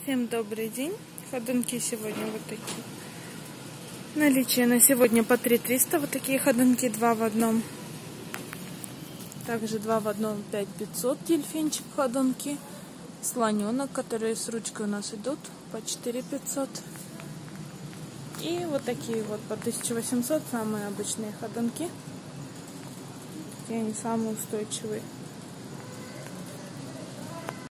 Всем добрый день. Ходунки сегодня вот такие. Наличие на сегодня по 3300. Вот такие ходунки 2 в одном. Также 2 в одном 5500. Дельфинчик ходунки. Слоненок, которые с ручкой у нас идут по 4500. И вот такие вот по 1800. Самые обычные ходунки. Такие они самые устойчивые.